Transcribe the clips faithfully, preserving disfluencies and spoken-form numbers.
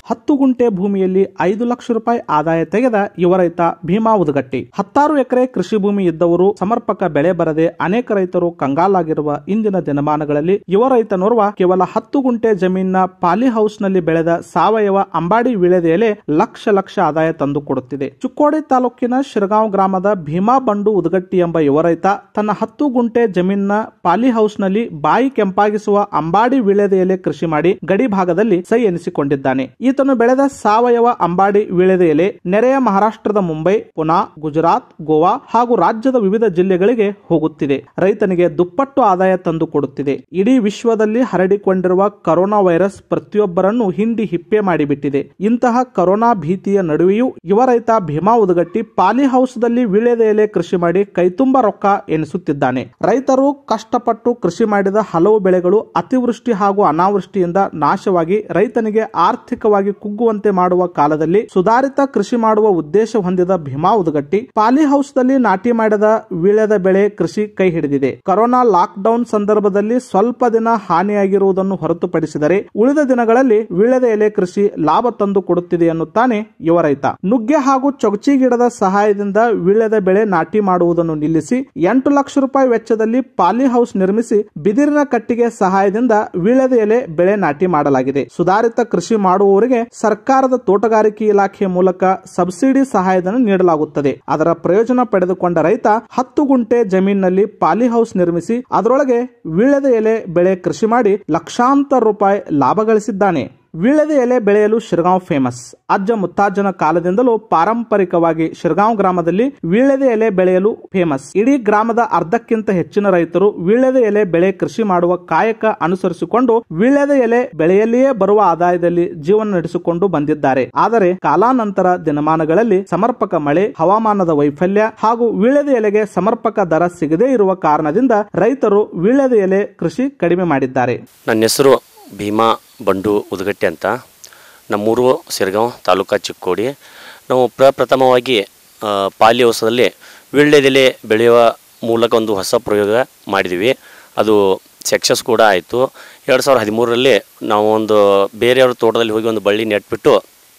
ಹತ್ತು ಗುಂಟೆ ಭೂಮಿಯಲ್ಲಿ ಐದು ಲಕ್ಷ ರೂಪಾಯಿ ಆದಾಯ ತೆಗೆದ ಯುವ ರೈತ ಭೀಮಾ ಉದಗಟ್ಟಿ. ಹತ್ತಾರು ಎಕರೆ ಕೃಷಿ ಭೂಮಿ ಇದ್ದವರು ಸಮರ್ಪಕ ಬೆಳೆ ಬರದೆ ಅನೇಕ ರೈತರು ಕಂಗಾಲಾಗಿರುವ ಇಂದಿನ ದಿನಮಾನಗಳಲ್ಲಿ ಯುವ ರೈತನೋರ್ವ ಕೇವಲ ಹತ್ತು ಗುಂಟೆ ಜಮೀನಿನ ಪಾಲಿ ಹೌಸ್ ನಲ್ಲಿ ಬೆಳೆದ ಸಾವಯವ ಅಂಬಾಡಿ ವೀಳ್ಯದೆಲೆ ಲಕ್ಷ ಲಕ್ಷ ಆದಾಯ ತಂದು ಕೊಡುತ್ತಿದೆ. ಚಿಕ್ಕೋಡಿ ತಾಲೂಕಿನ ಶಿರಗಾಂವ್ ಗ್ರಾಮದ ಭೀಮಾ ಬಂಡು ಉದಗಟ್ಟಿ ಎಂಬ ಯುವ ರೈತ ತನ್ನ ಹತ್ತು ಗುಂಟೆ ಜಮೀನಿನ ಪಾಲಿ ಹೌಸ್ ನಲ್ಲಿ ಬಾಯಿ ಕೆಂಪಾಗಿಸುವ ಅಂಬಾಡಿ ವೀಳ್ಯದೆಲೆ ಕೃಷಿ ಮಾಡಿ ಗಡಿ ಭಾಗದಲ್ಲಿ ಸೈ ಎನಿಸಿಕೊಂಡಿದ್ದಾನೆ. ಈತನು ಬೆಳೆದ ಸಾವಯವ ಅಂಬಾಡಿ ವೀಳ್ಯದೆಲೆ ನೆರೆಯ ಮಹಾರಾಷ್ಟ್ರದ ಮುಂಬೈ, ಪುನಾ, ಗುಜರಾತ್, ಗೋವಾ ಹಾಗೂ ರಾಜ್ಯದ ವಿವಿಧ ಜಿಲ್ಲೆಗಳಿಗೆ ಹೋಗುತ್ತಿದೆ. ರೈತನಿಗೆ ದುಪ್ಪಟ್ಟು ಆದಾಯ ತಂದು ಕೊಡುತ್ತಿದೆ. ಇಡೀ ವಿಶ್ವದಲ್ಲಿ ಹರಡಿಕೊಂಡಿರುವ ಕೊರೋನಾ ವೈರಸ್ ಪ್ರತಿಯೊಬ್ಬರನ್ನು ಹಿಂಡಿ ಹಿಪ್ಪೆ ಮಾಡಿಬಿಟ್ಟಿದೆ. ಇಂತಹ ಕೊರೋನಾ ಭೀತಿಯ ನಡುವೆಯೂ ಯುವ ರೈತ ಭೀಮಾ ಉದಗಟ್ಟಿ ಪಾಲಿ ಹೌಸ್ ದಲ್ಲಿ ವೀಳ್ಯದೆಲೆ ಕೃಷಿ ಮಾಡಿ ಕೈತುಂಬ ರೊಕ್ಕ ಎನಿಸುತ್ತಿದ್ದಾನೆ. ರೈತರು ಕಷ್ಟಪಟ್ಟು ಕೃಷಿ ಮಾಡಿದ ಹಲವು ಬೆಳೆಗಳು ಅತಿವೃಷ್ಟಿ ಹಾಗೂ ಅನಾವೃಷ್ಟಿಯಿಂದ ನಾಶವಾಗಿ ರೈತನಿಗೆ ಆರ್ಥಿಕವಾಗಿ ಕುಗ್ಗುವಂತೆ ಮಾಡುವ ಕಾಲದಲ್ಲಿ ಸುಧಾರಿತ ಕೃಷಿ ಮಾಡುವ ಉದ್ದೇಶ ಹೊಂದಿದ ಭೀಮಾ ಉದಗಟ್ಟಿ ಪಾಲಿ ಹೌಸ್ ದಲ್ಲಿ ನಾಟಿ ಮಾಡಿದ ವೀಳ್ಯದ ಬೆಳೆ ಕೃಷಿ ಕೈ ಹಿಡಿದಿದೆ. ಕೊರೋನಾ ಲಾಕ್ ಡೌನ್ ಸಂದರ್ಭದಲ್ಲಿ ಸ್ವಲ್ಪ ದಿನ ಹಾನಿಯಾಗಿರುವುದನ್ನು ಹೊರತುಪಡಿಸಿದರೆ ಉಳಿದ ದಿನಗಳಲ್ಲಿ ವೀಳ್ಯದ ಎಲೆ ಕೃಷಿ ಲಾಭ ತಂದು ಕೊಡುತ್ತಿದೆ ಎನ್ನುತ್ತಾನೆ ಯುವ ರೈತ. ನುಗ್ಗೆ ಹಾಗೂ ಚೊಗಚಿ ಗಿಡದ ಸಹಾಯದಿಂದ ವೀಳ್ಯದ ಬೆಳೆ ನಾಟಿ ಮಾಡುವುದನ್ನು ನಿಲ್ಲಿಸಿ ಎಂಟು ಲಕ್ಷ ರೂಪಾಯಿ ವೆಚ್ಚದಲ್ಲಿ ಪಾಲಿ ಹೌಸ್ ನಿರ್ಮಿಸಿ ಬಿದಿರಿನ ಕಟ್ಟಿಗೆ ಸಹಾಯದಿಂದ ವೀಳ್ಯದ ಎಲೆ ಬೆಳೆ ನಾಟಿ ಮಾಡಲಾಗಿದೆ. ಸುಧಾರಿತ ಕೃಷಿ ಮಾಡುವವರಿಗೆ ಸರ್ಕಾರದ ತೋಟಗಾರಿಕೆ ಇಲಾಖೆ ಮೂಲಕ ಸಬ್ಸಿಡಿ ಸಹಾಯಧನ ನೀಡಲಾಗುತ್ತದೆ. ಅದರ ಪ್ರಯೋಜನ ಪಡೆದುಕೊಂಡ ರೈತ ಹತ್ತು ಗುಂಟೆ ಜಮೀನಿನಲ್ಲಿ ಪಾಲಿ ಹೌಸ್ ನಿರ್ಮಿಸಿ ಅದರೊಳಗೆ ವೀಳ್ಯದ ಎಲೆ ಬೆಳೆ ಕೃಷಿ ಮಾಡಿ ಲಕ್ಷಾಂತರ ರೂಪಾಯಿ ಲಾಭ ಗಳಿಸಿದ್ದಾನೆ. ವೀಳ್ಯದ ಎಲೆ ಬೆಳೆಯಲು ಶಿರಗಾಂವ್ ಫೇಮಸ್. ಅಜ್ಜ ಮುತ್ತಾಜ್ಜನ ಕಾಲದಿಂದಲೂ ಪಾರಂಪರಿಕವಾಗಿ ಶಿರಗಾಂವ್ ಗ್ರಾಮದಲ್ಲಿ ವೀಳ್ಯದ ಎಲೆ ಬೆಳೆಯಲು ಫೇಮಸ್. ಇಡೀ ಗ್ರಾಮದ ಅರ್ಧಕ್ಕಿಂತ ಹೆಚ್ಚಿನ ರೈತರು ವೀಳ್ಯದ ಎಲೆ ಬೆಳೆ ಕೃಷಿ ಮಾಡುವ ಕಾಯಕ ಅನುಸರಿಸಿಕೊಂಡು ವೀಳ್ಯದ ಎಲೆ ಬೆಳೆಯಲ್ಲಿಯೇ ಬರುವ ಆದಾಯದಲ್ಲಿ ಜೀವನ ನಡೆಸಿಕೊಂಡು ಬಂದಿದ್ದಾರೆ. ಆದರೆ ಕಾಲಾನಂತರ ದಿನಮಾನಗಳಲ್ಲಿ ಸಮರ್ಪಕ ಮಳೆ, ಹವಾಮಾನದ ವೈಫಲ್ಯ ಹಾಗೂ ವೀಳ್ಯದ ಎಲೆಗೆ ಸಮರ್ಪಕ ದರ ಸಿಗದೇ ಇರುವ ಕಾರಣದಿಂದ ರೈತರು ವೀಳ್ಯದ ಎಲೆ ಕೃಷಿ ಕಡಿಮೆ ಮಾಡಿದ್ದಾರೆ. ನನ್ನ ಹೆಸರು ಭೀಮಾ ಬಂಡು ಉದಗಟ್ಟಿ ಅಂತ. ನಮ್ಮೂರು ಶಿರಗಾಂವ್, ತಾಲೂಕಾ ಚಿಕ್ಕೋಡಿ. ನಾವು ಪ್ರಪ್ರಥಮವಾಗಿ ಪಾಲಿ ಹೌಸಲ್ಲಿ ವೀಳ್ಯದೆಲೆ ಬೆಳೆಯುವ ಮೂಲಕ ಒಂದು ಹೊಸ ಪ್ರಯೋಗ ಮಾಡಿದ್ವಿ. ಅದು ಸಕ್ಸಸ್ ಕೂಡ ಆಯಿತು. ಎರಡು ಸಾವಿರದ ಹದಿಮೂರರಲ್ಲಿ ನಾವು ಒಂದು ಬೇರೆಯವ್ರ ತೋಟದಲ್ಲಿ ಹೋಗಿ ಒಂದು ಬಳ್ಳಿ ನೆಟ್ಬಿಟ್ಟು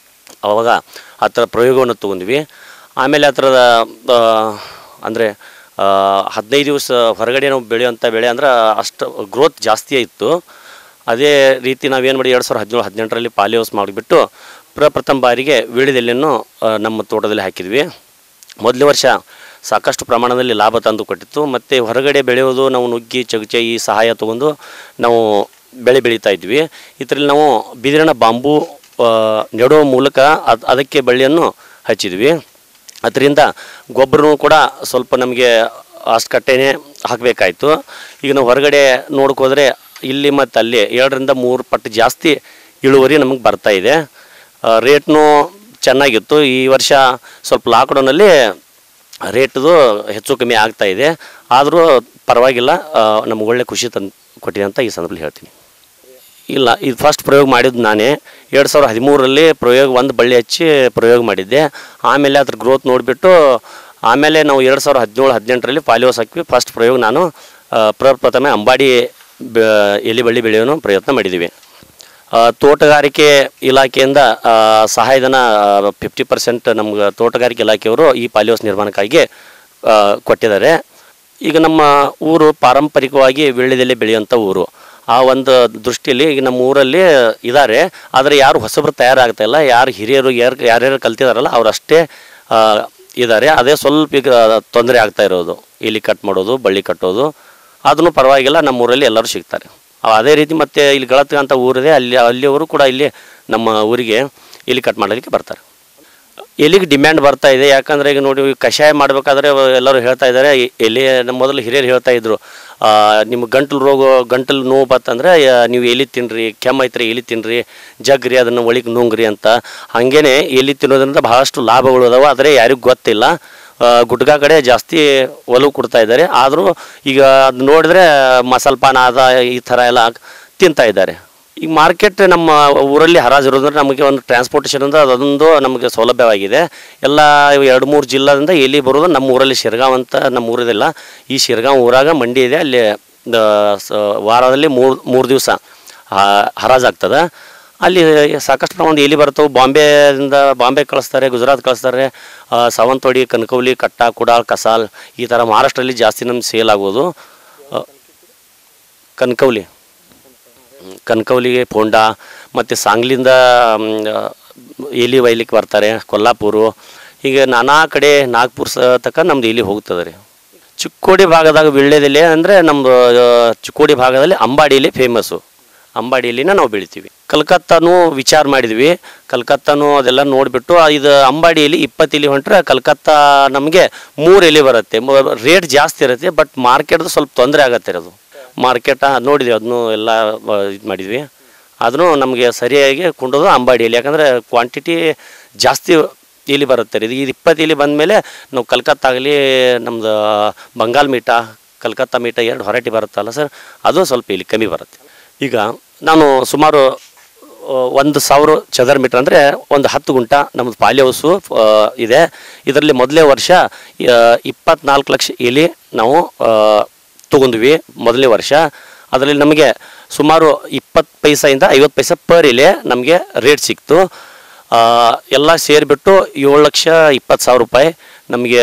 ಆವಾಗ ಆ ಥರ ಪ್ರಯೋಗವನ್ನು ತೊಗೊಂಡ್ವಿ. ಆಮೇಲೆ ಆ ಥರದ ಅಂದರೆ ಹದಿನೈದು ದಿವಸ ಹೊರಗಡೆ ನಾವು ಬೆಳೆಯುವಂಥ ಬೆಳೆ ಅಂದ್ರೆ ಅಷ್ಟು ಗ್ರೋತ್ ಜಾಸ್ತಿ ಇತ್ತು. ಅದೇ ರೀತಿ ನಾವೇನು ಮಾಡಿ ಎರಡು ಸಾವಿರದ ಹದಿನೇಳು ಹದಿನೆಂಟರಲ್ಲಿ ಪಾಲಿ ಹೌಸ್ ಮಾಡಿಬಿಟ್ಟು ಪ್ರಪ್ರಥಮ ಬಾರಿಗೆ ವೀಳ್ಯದೆಲೆಯನ್ನು ನಮ್ಮ ತೋಟದಲ್ಲಿ ಹಾಕಿದ್ವಿ. ಮೊದಲನೇ ವರ್ಷ ಸಾಕಷ್ಟು ಪ್ರಮಾಣದಲ್ಲಿ ಲಾಭ ತಂದು ಕೊಟ್ಟಿತ್ತು. ಮತ್ತು ಹೊರಗಡೆ ಬೆಳೆಯೋದು ನಾವು ನುಗ್ಗಿ ಚಗಚೆ ಈ ಸಹಾಯ ತೊಗೊಂಡು ನಾವು ಬೆಳೆ ಬೆಳೀತಾ ಇದ್ವಿ. ಇದರಲ್ಲಿ ನಾವು ಬಿದಿರಿನ ಬಾಂಬು ನೆಡುವ ಮೂಲಕ ಅದು ಅದಕ್ಕೆ ಬಳ್ಳಿಯನ್ನು ಹಚ್ಚಿದ್ವಿ. ಅದರಿಂದ ಗೊಬ್ಬರನೂ ಕೂಡ ಸ್ವಲ್ಪ ನಮಗೆ ಅಷ್ಟು ಕಟ್ಟೆನೇ ಹಾಕಬೇಕಾಯ್ತು. ಈಗ ನಾವು ಹೊರಗಡೆ ನೋಡ್ಕೋದ್ರೆ ಇಲ್ಲಿ ಮತ್ತು ಅಲ್ಲಿ ಎರಡರಿಂದ ಮೂರು ಪಟ್ಟು ಜಾಸ್ತಿ ಇಳುವರಿ ನಮಗೆ ಬರ್ತಾ ಇದೆ. ರೇಟ್ನೂ ಚೆನ್ನಾಗಿತ್ತು. ಈ ವರ್ಷ ಸ್ವಲ್ಪ ಲಾಕ್ಡೌನಲ್ಲಿ ರೇಟ್ದು ಹೆಚ್ಚು ಕಮ್ಮಿ ಆಗ್ತಾ ಇದೆ. ಆದರೂ ಪರವಾಗಿಲ್ಲ, ನಮ್ಗೆ ಒಳ್ಳೆ ಖುಷಿ ತಂದು ಕೊಟ್ಟಿದೆ ಅಂತ ಈ ಸಂದರ್ಭದಲ್ಲಿ ಹೇಳ್ತೀನಿ. ಇಲ್ಲ, ಇದು ಫಸ್ಟ್ ಪ್ರಯೋಗ ಮಾಡಿದ್ದು ನಾನೇ. ಎರಡು ಸಾವಿರದ ಹದಿಮೂರರಲ್ಲಿ ಪ್ರಯೋಗ ಒಂದು ಬಳ್ಳಿ ಹಚ್ಚಿ ಪ್ರಯೋಗ ಮಾಡಿದ್ದೆ. ಆಮೇಲೆ ಅದ್ರ ಗ್ರೋತ್ ನೋಡಿಬಿಟ್ಟು ಆಮೇಲೆ ನಾವು ಎರಡು ಸಾವಿರದ ಹದಿನೇಳು ಹದಿನೆಂಟರಲ್ಲಿ ಪಾಲಿ ಹೌಸ್ ಹಾಕಿ ಫಸ್ಟ್ ಪ್ರಯೋಗ ನಾನು ಪ್ರಪ್ರಥಮ ಅಂಬಾಡಿ ಎಲೆ ಬಳ್ಳಿ ಬೆಳೆಯೋನು ಪ್ರಯತ್ನ ಮಾಡಿದ್ದೀವಿ. ತೋಟಗಾರಿಕೆ ಇಲಾಖೆಯಿಂದ ಸಹಾಯಧನ ಫಿಫ್ಟಿ ಪರ್ಸೆಂಟ್ ನಮ್ಗೆ ತೋಟಗಾರಿಕೆ ಇಲಾಖೆಯವರು ಈ ಪಾಲಿ ಹೌಸ್ ನಿರ್ಮಾಣಕ್ಕಾಗಿ ಕೊಟ್ಟಿದ್ದಾರೆ. ಈಗ ನಮ್ಮ ಊರು ಪಾರಂಪರಿಕವಾಗಿ ವೀಳ್ಯದೆಲೆ ಬೆಳೆಯುವಂಥ ಊರು. ಆ ಒಂದು ದೃಷ್ಟಿಯಲ್ಲಿ ಈಗ ನಮ್ಮ ಊರಲ್ಲಿ ಇದ್ದಾರೆ, ಆದರೆ ಯಾರು ಹೊಸಬರು ತಯಾರಾಗ್ತಾ ಇಲ್ಲ. ಯಾರು ಹಿರಿಯರು ಯಾರು ಯಾರ್ಯಾರು ಕಲ್ತಿದಾರಲ್ಲ ಅವ್ರು ಅಷ್ಟೇ ಇದ್ದಾರೆ. ಅದೇ ಸ್ವಲ್ಪ ಈಗ ತೊಂದರೆ ಆಗ್ತಾ ಇರೋದು, ಇಲ್ಲಿ ಕಟ್ ಮಾಡೋದು, ಬಳ್ಳಿ ಕಟ್ಟೋದು. ಅದನ್ನು ಪರವಾಗಿಲ್ಲ, ನಮ್ಮ ಊರಲ್ಲಿ ಎಲ್ಲರೂ ಸಿಗ್ತಾರೆ. ಅದೇ ರೀತಿ ಮತ್ತು ಇಲ್ಲಿ ಗಳತ್ಗ ಅಂತ ಊರಿದೆ, ಅಲ್ಲಿ ಅಲ್ಲಿಯವರು ಕೂಡ ಇಲ್ಲಿ ನಮ್ಮ ಊರಿಗೆ ಇಲ್ಲಿ ಕಟ್ ಮಾಡೋದಕ್ಕೆ ಬರ್ತಾರೆ. ಎಲ್ಲಿಗೆ ಡಿಮ್ಯಾಂಡ್ ಬರ್ತಾ ಇದೆ. ಯಾಕಂದರೆ ಈಗ ನೋಡಿ, ಕಷಾಯ ಮಾಡಬೇಕಾದ್ರೆ ಎಲ್ಲರೂ ಹೇಳ್ತಾ ಇದ್ದಾರೆ. ಎಲೆ ನಮ್ಮ ಮೊದಲು ಹಿರಿಯರು ಹೇಳ್ತಾ ಇದ್ರು, ನಿಮ್ಗೆ ಗಂಟಲು ರೋಗ ಗಂಟಲು ನೋವು ಬತ್ತಂದರೆ ನೀವು ಎಲೆ ತಿನ್ನಿರಿ, ಕೆಮ್ಮು ಐತ್ರಿ ಎಲೆ ತಿನ್ನಿರಿ, ಜಗ್ರಿ ಅದನ್ನು ಒಳಗೆ ನುಂಗ್ರಿ ಅಂತ. ಹಾಗೇ ಎಲೆ ತಿನ್ನೋದ್ರಿಂದ ಬಹಳಷ್ಟು ಲಾಭಗಳು ಅದಾವೆ, ಆದರೆ ಯಾರಿಗೂ ಗೊತ್ತಿಲ್ಲ. ಗುಟ್ಕಾ ಕಡೆ ಜಾಸ್ತಿ ಒಲವು ಕೊಡ್ತಾ ಇದ್ದಾರೆ. ಆದರೂ ಈಗ ಅದು ನೋಡಿದ್ರೆ ಮಸಾಲೆ ಪಾನ ಅದ ಈ ಥರ ಎಲ್ಲ ತಿಂತಾ ಇದ್ದಾರೆ. ಈಗ ಮಾರ್ಕೆಟ್ ನಮ್ಮ ಊರಲ್ಲಿ ಹರಾಜಿರೋದ್ರಿಂದ ನಮಗೆ ಒಂದು ಟ್ರಾನ್ಸ್ಪೋರ್ಟೇಷನ್ ಅಂದರೆ ಅದೊಂದು ನಮಗೆ ಸೌಲಭ್ಯವಾಗಿದೆ. ಎಲ್ಲ ಎರಡು ಮೂರು ಜಿಲ್ಲೆಯಿಂದ ಎಲ್ಲಿ ಬರೋದು ನಮ್ಮ ಊರಲ್ಲಿ ಶಿರಗಾಂವ್ ಅಂತ ನಮ್ಮ ಊರಿದೆಲ್ಲ. ಈ ಶಿರಗಾಂವ್ ಊರಾಗ ಮಂಡಿ ಇದೆ, ಅಲ್ಲಿ ವಾರದಲ್ಲಿ ಮೂರು ಮೂರು ದಿವಸ ಹರಾಜಾಗ್ತದೆ. ಅಲ್ಲಿ ಸಾಕಷ್ಟು ಪ್ರಮಾಣದ ಎಲಿ ಬರ್ತವೆ. ಬಾಂಬೆಯಿಂದ ಬಾಂಬೆ ಕಳಿಸ್ತಾರೆ, ಗುಜರಾತ್ ಕಳಿಸ್ತಾರೆ. ಸಾವಂತವಾಡಿ, ಕನಕವಲಿ, ಕಟ್ಟ, ಕುಡಾಲ್, ಕಸಾಲ್ ಈ ಥರ ಮಹಾರಾಷ್ಟ್ರಲ್ಲಿ ಜಾಸ್ತಿ ನಮ್ಗೆ ಸೇಲ್ ಆಗೋದು. ಕನಕವಲಿ ಕನಕವಲಿಗೆ ಪೋಂಡಾ ಮತ್ತು ಸಾಂಗ್ಲಿಂದ ಎಲಿ ಒಯ್ಲಿಕ್ಕೆ ಬರ್ತಾರೆ, ಕೊಲ್ಲಾಪುರು, ಹೀಗೆ ನಾನಾ ಕಡೆ ನಾಗ್ಪುರ್ ಸ ತನಕ ನಮ್ದು ಎಲಿ ಹೋಗ್ತದೆ ರೀ. ಚಿಕ್ಕೋಡಿ ಭಾಗದಾಗ ವೀಳ್ಯದೆಲೆ ಅಂದರೆ ನಮ್ಮದು ಚಿಕ್ಕೋಡಿ ಭಾಗದಲ್ಲಿ ಅಂಬಾಡಿಯಲ್ಲಿ ಫೇಮಸ್ಸು. ಅಂಬಾಡಿಯಲ್ಲಿನ ನಾವು ಬೆಳಿತೀವಿ. ಕಲ್ಕತ್ತಾನು ವಿಚಾರ ಮಾಡಿದ್ವಿ. ಕಲ್ಕತ್ತಾನು ಅದೆಲ್ಲ ನೋಡಿಬಿಟ್ಟು ಇದು ಅಂಬಾಡಿಯಲ್ಲಿ ಇಪ್ಪತ್ತು ಎಲೆ ಹೊಂಟ್ರೆ ಕಲ್ಕತ್ತಾ ನಮಗೆ ಮೂರು ಎಲೆ ಬರುತ್ತೆ. ರೇಟ್ ಜಾಸ್ತಿ ಇರುತ್ತೆ, ಬಟ್ ಮಾರ್ಕೆಟ್ದು ಸ್ವಲ್ಪ ತೊಂದರೆ ಆಗತ್ತೆ ರೀ. ಅದು ಮಾರ್ಕೆಟ ನೋಡಿದ್ವಿ, ಅದನ್ನು ಎಲ್ಲ ಇದು ಮಾಡಿದ್ವಿ. ಅದನ್ನು ನಮಗೆ ಸರಿಯಾಗಿ ಕೊಂಡೋದು ಅಂಬಾಡಿಯಲ್ಲಿ, ಯಾಕಂದರೆ ಕ್ವಾಂಟಿಟಿ ಜಾಸ್ತಿ ಎಲೆ ಬರುತ್ತೆ ರೀ. ಇದು ಇಪ್ಪತ್ತು ಎಲೆ ಬಂದಮೇಲೆ ನಾವು ಕಲ್ಕತ್ತಾ ಆಗಲಿ, ನಮ್ಮದು ಬಂಗಾಲ್ ಮೀಟ, ಕಲ್ಕತ್ತಾ ಮೀಟ ಎರಡು ಹೊರಟಿ ಬರುತ್ತಲ್ಲ ಸರ್, ಅದು ಸ್ವಲ್ಪ ಎಲೆ ಕಮ್ಮಿ ಬರುತ್ತೆ. ಈಗ ನಾನು ಸುಮಾರು ಒಂದು ಸಾವಿರ ಚದರ ಮೀಟ್ರ್ ಅಂದರೆ ಒಂದು ಹತ್ತು ಗುಂಟ ನಮ್ಮದು ಪಾಲಿ ಹೌಸು ಇದೆ. ಇದರಲ್ಲಿ ಮೊದಲೇ ವರ್ಷ ಇಪ್ಪತ್ನಾಲ್ಕು ಲಕ್ಷ ಎಲೆ ನಾವು ತೊಗೊಂಡ್ವಿ ಮೊದಲನೇ ವರ್ಷ. ಅದರಲ್ಲಿ ನಮಗೆ ಸುಮಾರು ಇಪ್ಪತ್ತು ಪೈಸೆಯಿಂದ ಐವತ್ತು ಪೈಸೆ ಪರ್ ಎಲೆ ನಮಗೆ ರೇಟ್ ಸಿಕ್ತು. ಎಲ್ಲ ಸೇರಿಬಿಟ್ಟು ಏಳು ಲಕ್ಷ ಇಪ್ಪತ್ತು ಸಾವಿರ ರೂಪಾಯಿ ನಮಗೆ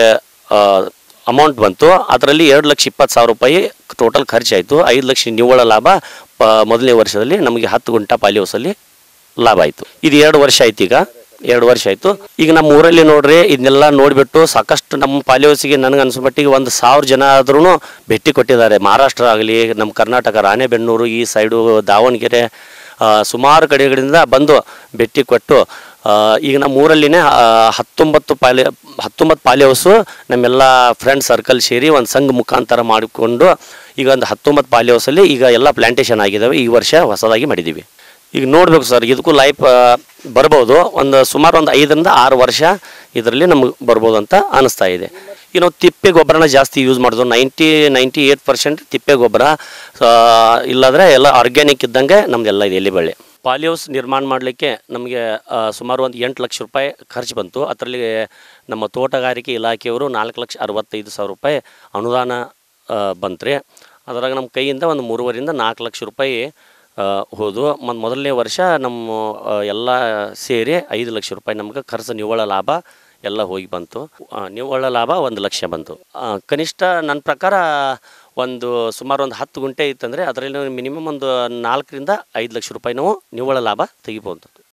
ಅಮೌಂಟ್ ಬಂತು. ಅದರಲ್ಲಿ ಎರಡು ಲಕ್ಷ ಇಪ್ಪತ್ತು ಸಾವಿರ ರೂಪಾಯಿ ಟೋಟಲ್ ಖರ್ಚಾಯಿತು. ಐದು ಲಕ್ಷ ನಿವ್ವಳ ಲಾಭ ಪ ಮೊದಲನೇ ವರ್ಷದಲ್ಲಿ ನಮಗೆ ಹತ್ತು ಗುಂಟ ಪಾಲಿ ಹೌಸಲ್ಲಿ ಲಾಭ ಆಯಿತು. ಇದು ಎರಡು ವರ್ಷ ಆಯ್ತು. ಈಗ ಎರಡು ವರ್ಷ ಆಯಿತು. ಈಗ ನಮ್ಮ ಊರಲ್ಲಿ ನೋಡ್ರಿ, ಇದನ್ನೆಲ್ಲ ನೋಡಿಬಿಟ್ಟು ಸಾಕಷ್ಟು ನಮ್ಮ ಪಾಲಿ ಹೌಸಿಗೆ ನನಗೆ ಅನಿಸೋ ಮಟ್ಟಿಗೆ ಒಂದು ಸಾವಿರ ಜನ ಆದ್ರೂ ಭೇಟಿ ಕೊಟ್ಟಿದ್ದಾರೆ. ಮಹಾರಾಷ್ಟ್ರ ಆಗಲಿ, ನಮ್ಮ ಕರ್ನಾಟಕ ರಾಣೆಬೆನ್ನೂರು ಈ ಸೈಡು, ದಾವಣಗೆರೆ, ಸುಮಾರು ಕಡೆಗಳಿಂದ ಬಂದು ಭೇಟಿ ಕೊಟ್ಟು ಈಗ ನಮ್ಮ ಊರಲ್ಲಿನೇ ಹತ್ತೊಂಬತ್ತು ಪಾಲಿ ಹತ್ತೊಂಬತ್ತು ಪಾಲಿ ಹೌಸು ನಮ್ಮೆಲ್ಲ ಫ್ರೆಂಡ್ ಸರ್ಕಲ್ ಸೇರಿ ಒಂದು ಸಂಘ ಮುಖಾಂತರ ಮಾಡಿಕೊಂಡು ಈಗ ಒಂದು ಹತ್ತೊಂಬತ್ತು ಪಾಲಿ ಹೌಸಲ್ಲಿ ಈಗ ಎಲ್ಲ ಪ್ಲ್ಯಾಂಟೇಷನ್ ಆಗಿದ್ದಾವೆ. ಈ ವರ್ಷ ಹೊಸದಾಗಿ ಮಾಡಿದ್ದೀವಿ. ಈಗ ನೋಡಬೇಕು ಸರ್, ಇದಕ್ಕೂ ಲೈಫ್ ಬರ್ಬೋದು. ಒಂದು ಸುಮಾರು ಒಂದು ಐದರಿಂದ ಆರು ವರ್ಷ ಇದರಲ್ಲಿ ನಮಗೆ ಬರ್ಬೋದು ಅಂತ ಅನ್ನಿಸ್ತಾ ಇದೆ. ಈಗ ನಾವು ತಿಪ್ಪೆ ಗೊಬ್ಬರನ ಜಾಸ್ತಿ ಯೂಸ್ ಮಾಡೋದು. ನೈಂಟಿ ನೈಂಟಿ ಏಯ್ಟ್ ಪರ್ಸೆಂಟ್ ತಿಪ್ಪೆ ಗೊಬ್ಬರ, ಇಲ್ಲಾಂದರೆ ಎಲ್ಲ ಆರ್ಗ್ಯಾನಿಕ್ ಇದ್ದಂಗೆ ನಮ್ಮದೆಲ್ಲ ಇದೆ ಎಲೆ ಬಳ್ಳಿ. ಪಾಲಿ ಹೌಸ್ ನಿರ್ಮಾಣ ಮಾಡಲಿಕ್ಕೆ ನಮಗೆ ಸುಮಾರು ಒಂದು ಎಂಟು ಲಕ್ಷ ರೂಪಾಯಿ ಖರ್ಚು ಬಂತು. ಅದರಲ್ಲಿ ನಮ್ಮ ತೋಟಗಾರಿಕೆ ಇಲಾಖೆಯವರು ನಾಲ್ಕು ಲಕ್ಷ ಅರವತ್ತೈದು ಸಾವಿರ ರೂಪಾಯಿ ಅನುದಾನ ಬಂತು ರೀ. ಅದರಾಗ ನಮ್ಮ ಕೈಯಿಂದ ಒಂದು ಮೂರುವರಿಂದ ನಾಲ್ಕು ಲಕ್ಷ ರೂಪಾಯಿ ಹೋದು. ಮತ್ತು ಮೊದಲನೇ ವರ್ಷ ನಮ್ಮ ಎಲ್ಲ ಸೇರಿ ಐದು ಲಕ್ಷ ರೂಪಾಯಿ ನಮ್ಗೆ ಖರ್ಚು ನಿವ್ವಳ ಲಾಭ ಎಲ್ಲ ಹೋಗಿ ಬಂತು. ನಿವ್ವಳ ಲಾಭ ಒಂದು ಲಕ್ಷ ಬಂತು. ಕನಿಷ್ಠ ನನ್ನ ಪ್ರಕಾರ ಒಂದು ಸುಮಾರು ಒಂದು ಹತ್ತು ಗುಂಟೆ ಇತ್ತಂದರೆ ಅದರಲ್ಲಿ ಮಿನಿಮಮ್ ಒಂದು ನಾಲ್ಕರಿಂದ ಐದು ಲಕ್ಷ ರೂಪಾಯಿ ನಾವು ನಿವ್ವಳ ಲಾಭ ತೆಗಿಬೋದು.